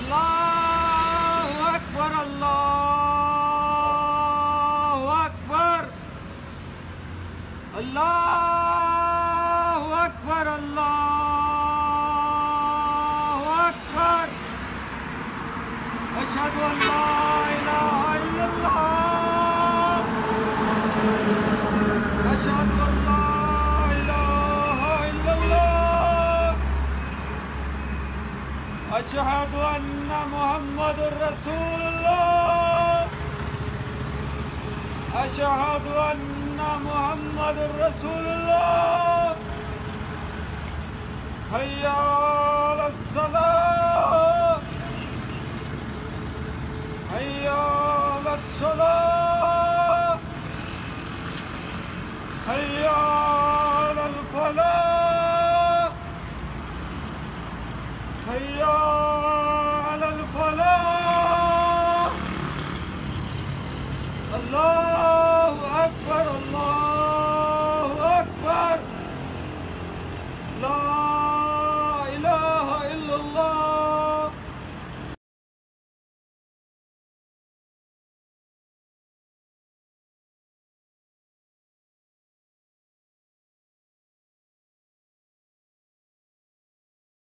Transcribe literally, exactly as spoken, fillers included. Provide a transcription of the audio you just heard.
अल्लाहु अकबर अल्लाहु अकबर अल्लाहु अकबर अल्लाहु अकबर अशहदु अल्ला इलाहा इल्लल्लाह अशहदु अल्ला इलाहा इल्लल्लाह अशहदु अन्ना मुहम्मदुर रसूलुल्लाह अशहदु अन्ना मुहम्मदुर रसूलुल्लाह हय्या अलस सलाह हय्या अलस सलाह हय्या अलल फलाह हय्या